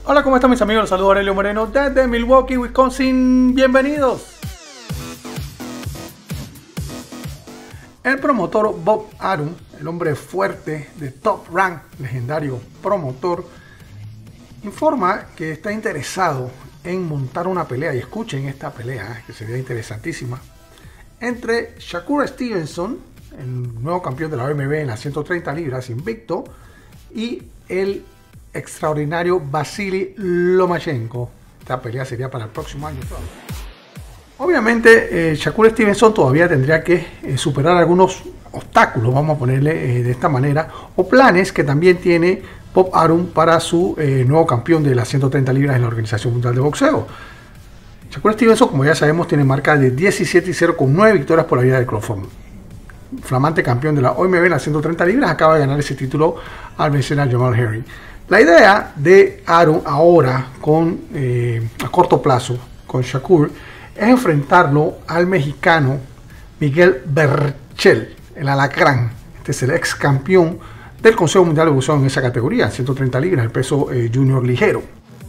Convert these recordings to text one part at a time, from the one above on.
Hola, ¿cómo están mis amigos? Les saludo Aurelio Moreno desde Milwaukee, Wisconsin. Bienvenidos. El promotor Bob Arum, el hombre fuerte de Top Rank, legendario promotor, informa que está interesado en montar una pelea, y escuchen esta pelea, que sería interesantísima, entre Shakur Stevenson, el nuevo campeón de la OMB en las 130 libras, invicto, y el extraordinario Vasily Lomachenko. Esta pelea sería para el próximo año. Obviamente Shakur Stevenson todavía tendría que superar algunos obstáculos, vamos a ponerle de esta manera, o planes que también tiene Bob Arum para su nuevo campeón de las 130 libras en la Organización Mundial de Boxeo. Shakur Stevenson, como ya sabemos, tiene marca de 17-0 con 9 victorias por la vía de Crawford. Flamante campeón de la OMB en las 130 libras, acaba de ganar ese título al vencer a Jamel Herring. La idea de Arum ahora, a corto plazo, con Shakur, es enfrentarlo al mexicano Miguel Berchelt, el alacrán. Este es el ex campeón del Consejo Mundial de Boxeo en esa categoría, 130 libras, el peso junior ligero.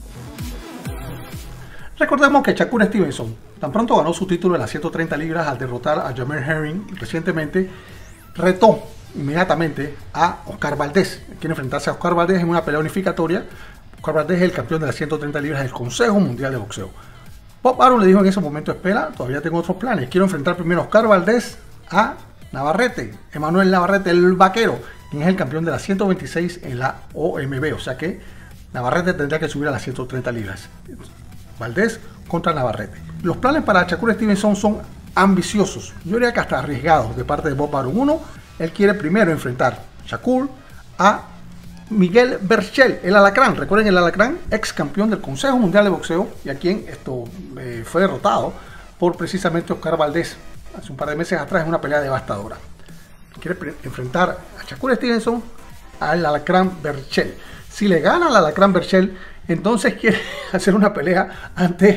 Recordemos que Shakur Stevenson tan pronto ganó su título en las 130 libras al derrotar a Jamel Herring y recientemente retó inmediatamente a Oscar Valdez. Quiere enfrentarse a Oscar Valdez en una pelea unificatoria. Oscar Valdez es el campeón de las 130 libras del Consejo Mundial de Boxeo. Bob Arum le dijo en ese momento: espera, todavía tengo otros planes. Quiero enfrentar primero a Oscar Valdez a Navarrete, Emanuel Navarrete, el vaquero, quien es el campeón de las 126 en la OMB. O sea que Navarrete tendrá que subir a las 130 libras. Valdez contra Navarrete. Los planes para Shakur Stevenson son ambiciosos, yo diría que hasta arriesgados de parte de Bob Arum. Uno, él quiere primero enfrentar Shakur a Miguel Berchelt, el alacrán. Recuerden, el alacrán, ex campeón del Consejo Mundial de Boxeo, y a quien fue derrotado por precisamente Oscar Valdez hace un par de meses atrás en una pelea devastadora. Quiere enfrentar a Shakur Stevenson al alacrán Berchelt. Si le gana al alacrán Berchelt, entonces quiere hacer una pelea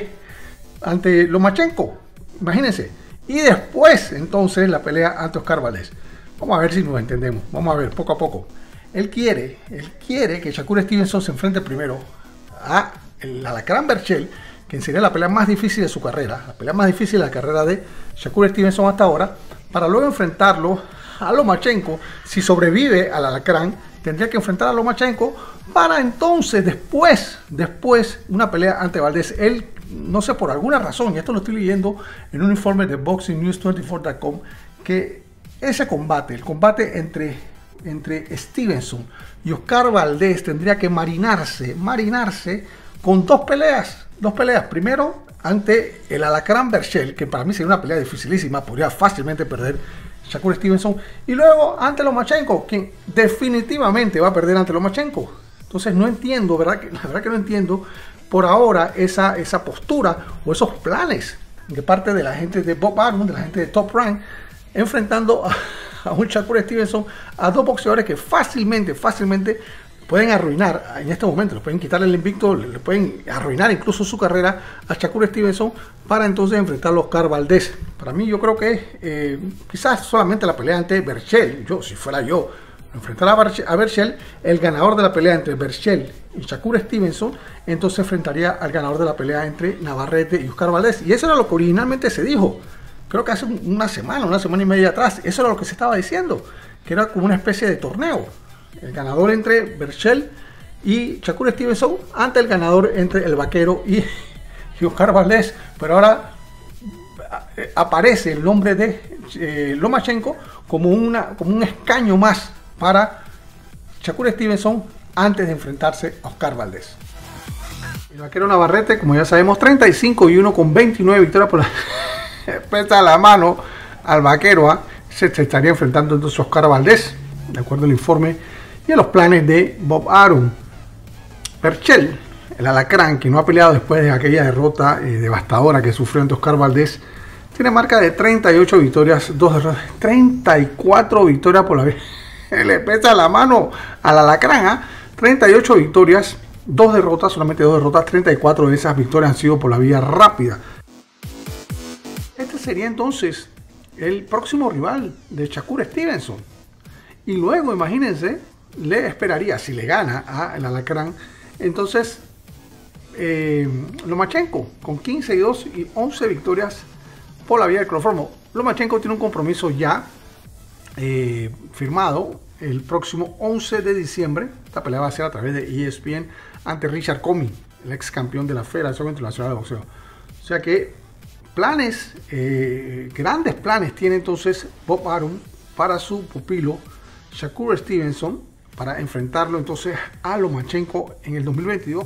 ante Lomachenko, imagínense, y después entonces la pelea ante Oscar Valdez. Vamos a ver si nos entendemos, vamos a ver poco a poco. Él quiere que Shakur Stevenson se enfrente primero a el alacrán Berchelt, que sería la pelea más difícil de su carrera, la pelea más difícil de la carrera de Shakur Stevenson hasta ahora, para luego enfrentarlo a Lomachenko. Si sobrevive al alacrán, tendría que enfrentar a Lomachenko para entonces después una pelea ante Valdez. Él, no sé, por alguna razón, y esto lo estoy leyendo en un informe de BoxingNews24.com, que ese combate, el combate entre Stevenson y Oscar Valdez, tendría que marinarse con dos peleas. Primero ante el alacrán Berchelt, que para mí sería una pelea dificilísima, podría fácilmente perder Shakur Stevenson, y luego ante Lomachenko, quien definitivamente va a perder ante Lomachenko. Entonces no entiendo, la verdad que no entiendo por ahora esa postura o esos planes de parte de la gente de Bob Arum, de la gente de Top Rank, enfrentando a un Shakur Stevenson, a dos boxeadores que fácilmente pueden arruinar en este momento, le pueden quitar el invicto, le pueden arruinar incluso su carrera a Shakur Stevenson, para entonces enfrentarlo a Oscar Valdez. Para mí, yo creo que quizás solamente la pelea ante Berchelt, si fuera yo, enfrentar a Berchelt, el ganador de la pelea entre Berchelt y Shakur Stevenson, entonces enfrentaría al ganador de la pelea entre Navarrete y Oscar Valdez. Y eso era lo que originalmente se dijo, creo que hace una semana y media atrás. Eso era lo que se estaba diciendo, que era como una especie de torneo, el ganador entre Berchelt y Shakur Stevenson ante el ganador entre el vaquero y Oscar Valdez. Pero ahora aparece el nombre de Lomachenko como un escaño más para Shakur Stevenson antes de enfrentarse a Oscar Valdez. El vaquero Navarrete, como ya sabemos, 35-1 con 29 victorias por la pesa la mano al vaquero. Se estaría enfrentando entonces a Oscar Valdez, de acuerdo al informe y a los planes de Bob Arum. Berchelt, el alacrán, que no ha peleado después de aquella derrota devastadora que sufrió ante Oscar Valdez, tiene marca de 38 victorias, 2 derrotas, 34 victorias por la vez. Le pesa la mano al alacrán, 38 victorias, 2 derrotas, solamente 2 derrotas, 34 de esas victorias han sido por la vía rápida. Este sería entonces el próximo rival de Shakur Stevenson. Y luego, imagínense, le esperaría, si le gana al alacrán, entonces Lomachenko con 15-2 y 11 victorias por la vía del cloroformo. Lomachenko tiene un compromiso ya firmado el próximo 11 de diciembre. Esta pelea va a ser a través de ESPN ante Richard Comey, el ex campeón de la Federación Internacional de Boxeo. O sea que planes, grandes planes tiene entonces Bob Arum para su pupilo Shakur Stevenson, para enfrentarlo entonces a Lomachenko en el 2022.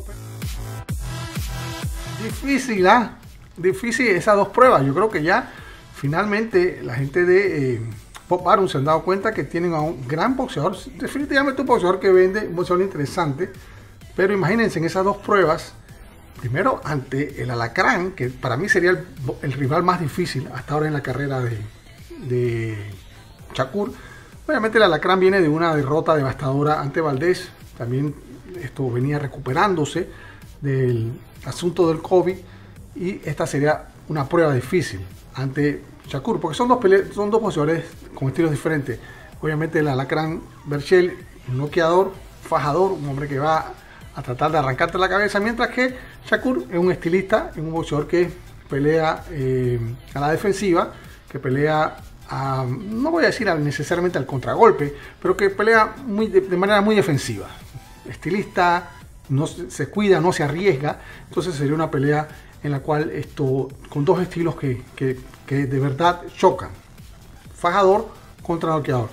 Difícil, difícil esas dos pruebas. Yo creo que ya finalmente la gente de Bob Arum se han dado cuenta que tienen a un gran boxeador, definitivamente un boxeador que vende, un boxeador interesante, pero imagínense en esas dos pruebas, primero ante el Alacrán, que para mí sería el rival más difícil hasta ahora en la carrera de Shakur. Obviamente el Alacrán viene de una derrota devastadora ante Valdés, también esto venía recuperándose del asunto del COVID, y esta sería una prueba difícil ante Shakur, porque son dos boxeadores con estilos diferentes. Obviamente el Alacrán Berchelt, un noqueador, fajador, un hombre que va a tratar de arrancarte la cabeza, mientras que Shakur es un estilista, es un boxeador que pelea a la defensiva, que pelea no voy a decir necesariamente al contragolpe, pero que pelea de manera muy defensiva. Estilista, no se cuida, no se arriesga. Entonces sería una pelea en la cual con dos estilos que de verdad chocan. Fajador contra noqueador.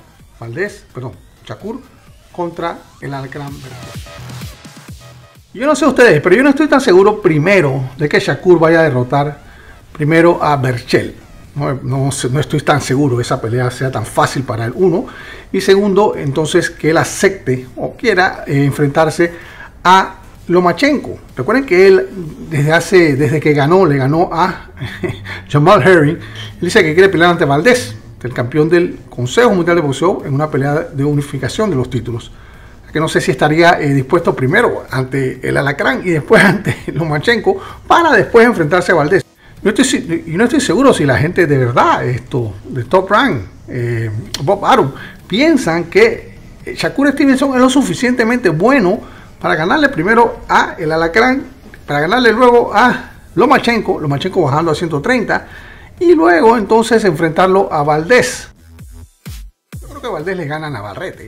Shakur contra el Alacrán. Yo no sé ustedes, pero yo no estoy tan seguro primero de que Shakur vaya a derrotar primero a Berchelt. No estoy tan seguro que esa pelea sea tan fácil para él, uno. Y segundo, entonces que él acepte o quiera enfrentarse a Lomachenko. Recuerden que él desde que le ganó a Jamel Herring, él dice que quiere pelear ante Valdés, el campeón del Consejo Mundial de Boxeo, en una pelea de unificación de los títulos. Que no sé si estaría dispuesto primero ante el Alacrán y después ante Lomachenko para después enfrentarse a Valdés. No estoy seguro si la gente de verdad, de Top Rank, Bob Arum, piensan que Shakur Stevenson es lo suficientemente bueno para ganarle primero a el Alacrán, para ganarle luego a Lomachenko bajando a 130 y luego entonces enfrentarlo a Valdés. Yo creo que Valdés le gana a Navarrete.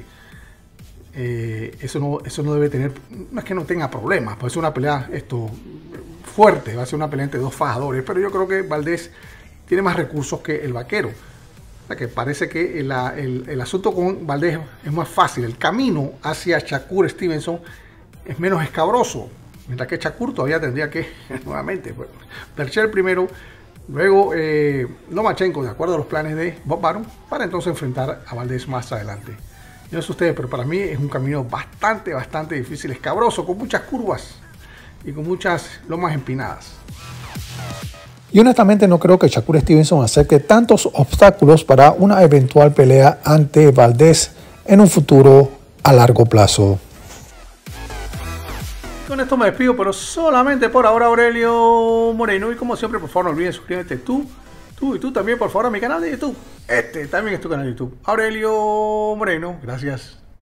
Eso no debe tener, no es que no tenga problemas, puede ser una pelea fuerte, va a ser una pelea entre dos fajadores, pero yo creo que Valdés tiene más recursos que el vaquero. O sea que parece que el asunto con Valdés es más fácil, el camino hacia Shakur Stevenson es menos escabroso, mientras que Shakur todavía tendría que, nuevamente, Berchelt primero, luego Lomachenko, de acuerdo a los planes de Bob Arum, para entonces enfrentar a Valdés más adelante. Yo no sé ustedes, pero para mí es un camino bastante difícil, escabroso, con muchas curvas y con muchas lomas empinadas. Y honestamente no creo que Shakur Stevenson acerque tantos obstáculos para una eventual pelea ante Valdés en un futuro a largo plazo. Con esto me despido, pero solamente por ahora, Aurelio Moreno. Y como siempre, por favor, no olviden suscribirte tú y tú también, por favor, a mi canal de YouTube. También es tu canal de YouTube. Aurelio Moreno, gracias.